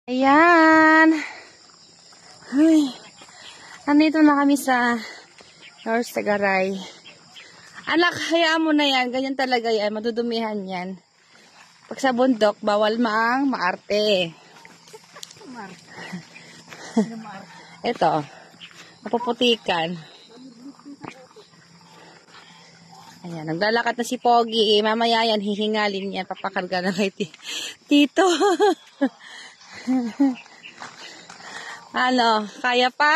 Ayan. Ay. Nandito na kami sa North Tagaray. Anak, hayaan mo na yan. Ganyan talaga yan. Madudumihan yan. Pag sa bundok, bawal maarte. Ito. Napuputikan. Ayan. Naglalakad na si Pogi. Mamaya yan, hihingalin yan. Papakarga na kay Tito. Ano, kaya pa?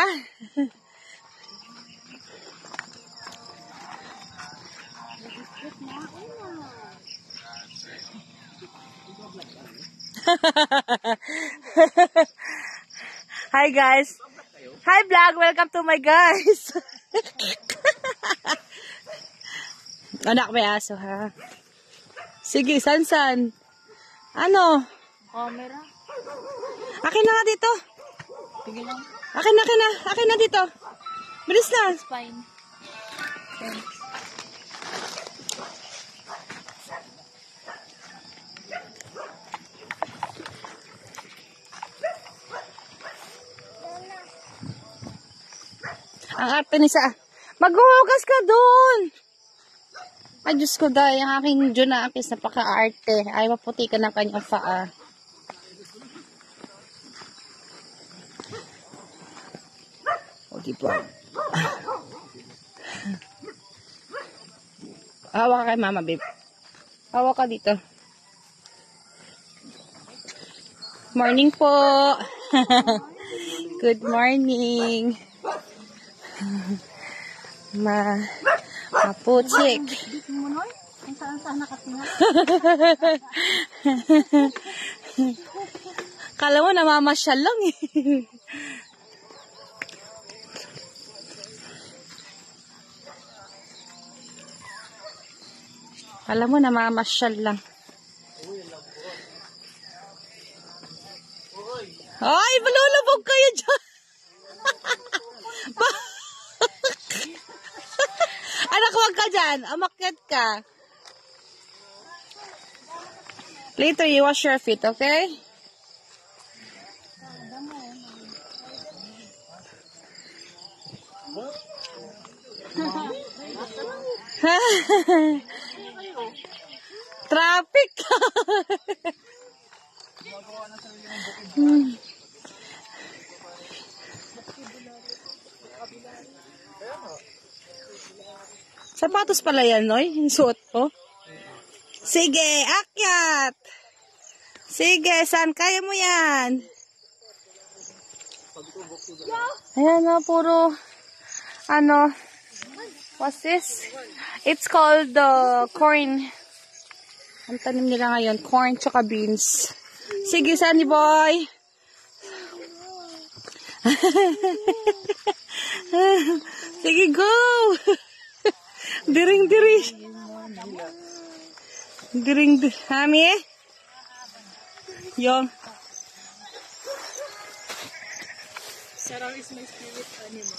Hi guys. Hi vlog, welcome to my guys. Anak, may aso ha. Sige, san? Ano? Camera. Akin na nga dito. Sige lang. Akin na dito. Bilis na. It's fine. Thanks. Ang arte ni sa... Maghuhugas ka doon! Ay, Diyos ko dahil. Ang aking Junakis, napaka-arte. Ay, maputi ka ng kanyang paa. O, diba? Hawa ka kay mama, babe. Hawa ka dito. Morning po! Good morning! Maputik. Ang saan nakatinga. Kala mo namamasyal lang eh. Kala mo namamasyal lang. Ay, malulubog kayo dyan. Anak, huwag ka dyan. Umakyat ka. Later, you wash your feet, okay? Traffic. Sapatos pala yan, Noy. Yung suot ko. Sige, akyat. Sige, saan kaya mo yan? Ayan na, puro, what's this? It's called corn. Ang tanim nila ngayon, corn tsaka beans. Sige, Sunny boy. Sige, go. Diring. Hami eh? Yung. Sarang is my spirit animal.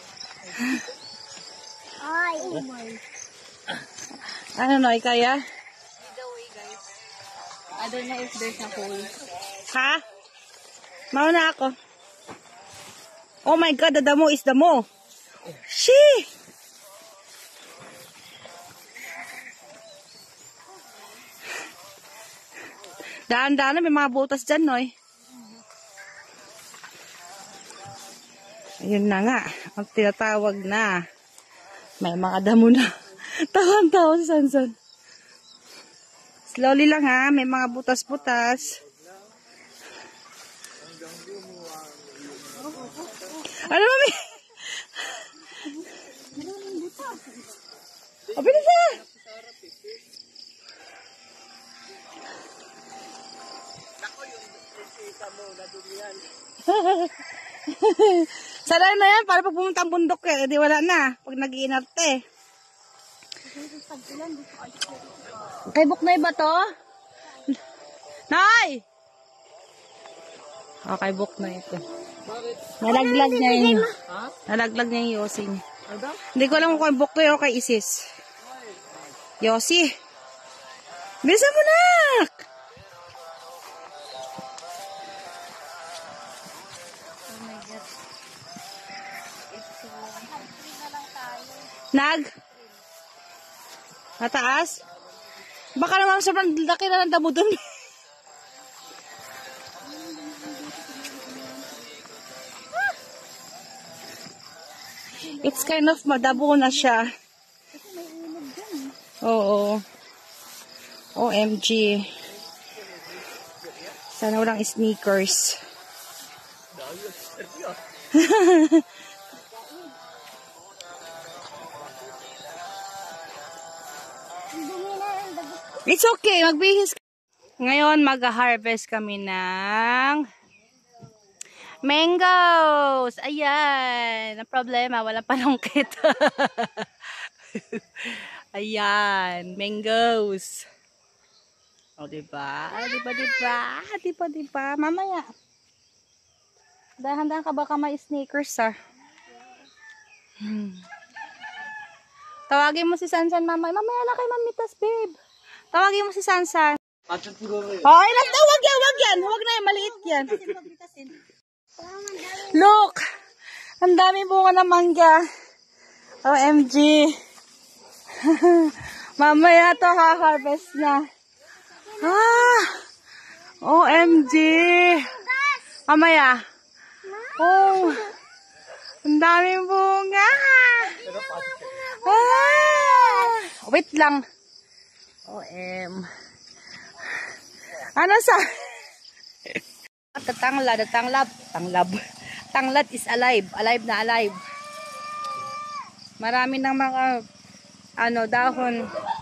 Ay, oh my. Ano, Noy, kaya? Lead the way, guys. I don't know if there's a hole. Ha? Mauna ako. Oh my God, the damo is damo. Shee! Daan-daan na, may mga butas dyan, Noy. Ayun na nga, ang tinatawag na. May mga damo na. Tawan-tawa si Sansan. Slowly lang ha, may mga butas-butas. Ano mami? O, bilis na! Sana na yan, para pag pumunta ang bundok eh, di wala na, pag nag-iinarte. Kay Buknoy ba to? Nay! O, kay Buknoy ito. Nalaglag niya yung, nalaglag niya yung Yossi niya. Hindi ko alam kung kay Buknoy o kay Isis. Yossi! Bisa mo, nak! Mataas? Baka naman sobrang laki na ng damo dun. It's kind of madabo na siya. Oo. OMG. Sana walang sneakers. It's okay, magbihis. Ngayon, mag-harvest kami ng mangoes. Ayan. Ang problema, walang panungkit. Ayan, mangoes. O, diba? Diba? Mamaya. Dahan-dahan ka baka may sneakers, Tawagin mo si Sansan, mamaya. Mamaya na kay Mamitas, babe. Tawagin mo si Sansan. Oh, ay, wag yan. Wag na yan, maliit yan. Look! Ang dami bunga ng mangga. OMG. Mamaya to ha-harvest na. OMG. Mamaya. Oh. Ang dami bunga. Wait lang. Ano sa? Tanglad is alive. Alive na alive. Marami ng mga dahon.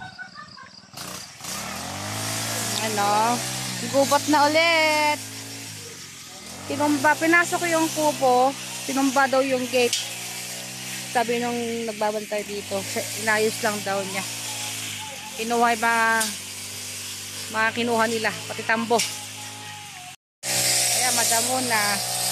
Gubat na ulit. Pinasok ko yung kubo. Tinumba daw yung gate. Sabi nung nagbabantay dito, inayos lang daw niya. Kinuha yung mga kinuha nila, pati tambo. Kaya madamo na.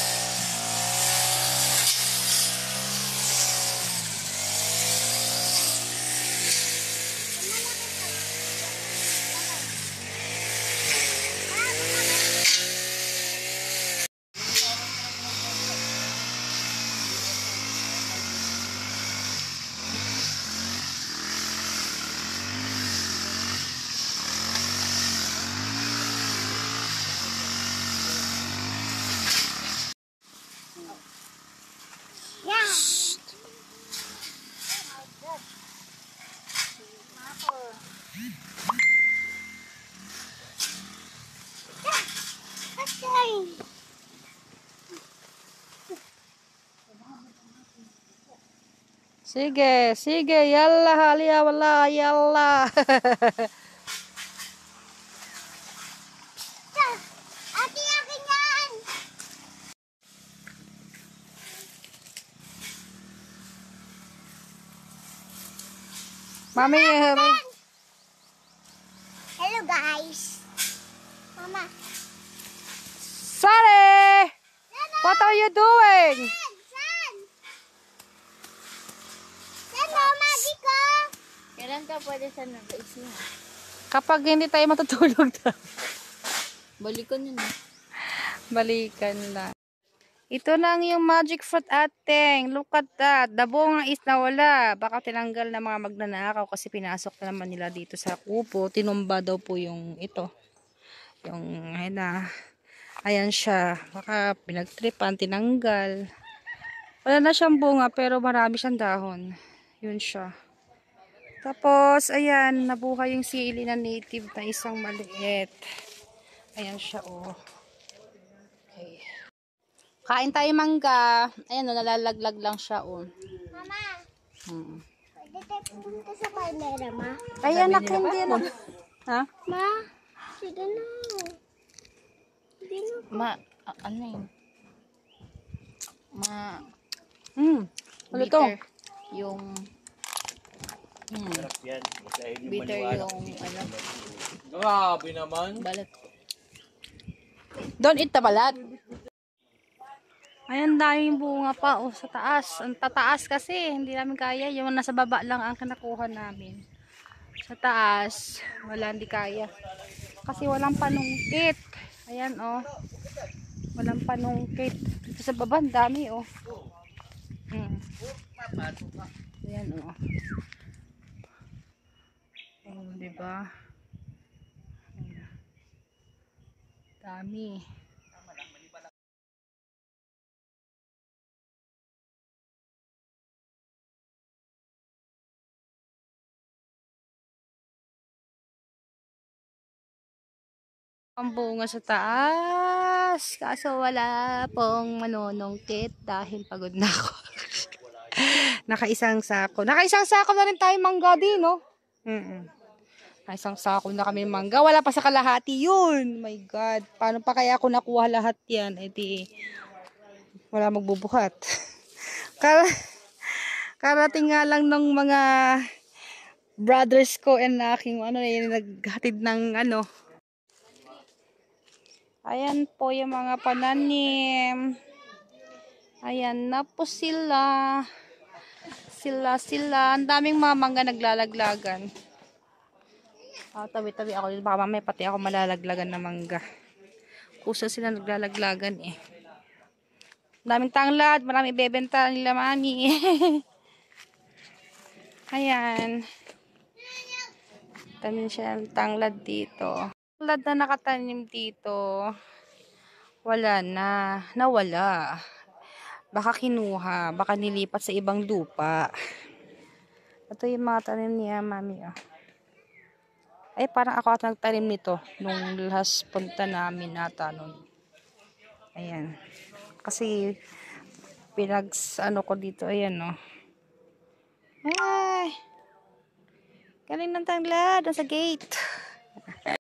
Sige, yalla halia wala yalla. Ate, akin yan! Mami, Hello guys. Mama. Sorry! What are you doing? San? San, Mama, di ko? Kailan ka pwede sa nag-isip? Kapag hindi tayo matutulog na. Balikan yun. Balikan lang. Ito na yung magic fruit ating. Look at that. The bunga is nawala. Baka tinanggal na mga magnanakaw kasi pinasok na naman nila dito sa kubo. Tinumba daw po yung ito. Yung, ayan siya. Baka pinagtripan, tinanggal. Wala na siyang bunga pero marami siyang dahon. Yun siya. Tapos, ayan, nabuhay yung sili na native na isang maliit. Ayan siya, oh. Okay. Kain tayo mangga. Ayan, nalalaglag lang siya, oh. Mama. Pwede tayo pumunta sa palmera, ma? Ayan, anak, hindi na. Ha? Ma, sige na. Hindi na. Ma, ano yun? Ano to? Yung bitter yung Grabe naman. balat. Don't eat the balat. Ayan, daming bunga pa, oh, sa taas. Ang tataas kasi, hindi namin kaya. Yung nasa baba lang ang kinakuha namin. Sa taas, wala, hindi kaya. Kasi walang panungkit. Ayan, oh. Walang panungkit. Dito sa baba, ang dami, oh. Ayan, oh. Oh, diba? Ayan. Dami. Ang bunga sa taas. Kaso wala pong manonongkit dahil pagod na ako. Nakaisang sako. Nakaisang sako na rin tayo mangga din, no? Nakaisang sako na kami mangga. Wala pa sa kalahati yun. My God. Paano pa kaya ako nakuha lahat yan? Eh di, wala magbubuhat. Karating nga lang ng mga brothers ko and aking naghatid ng Ayan po yung mga pananim. Ayan na po sila. Sila. Ang daming mga mangga naglalaglagan. Tabi-tabi ako dito. Baka mamaya pati ako malalaglagan na mangga. Kusa sila naglalaglagan eh. Daming tanglad. Maraming ibebenta nila mami. Ayan. Dami siya ng tanglad dito. Tanglad na nakatanim dito. Wala na. Nawala. Baka kinuha. Baka nilipat sa ibang lupa. Ito yung mga tanim niya, mami. Oh. Ay, parang ako at nagtanim nito. Nung last punta namin ata nun. Ayan. Kasi, ko dito. Ayan, oh. Ay! Galing ng tanglad. Nasa gate.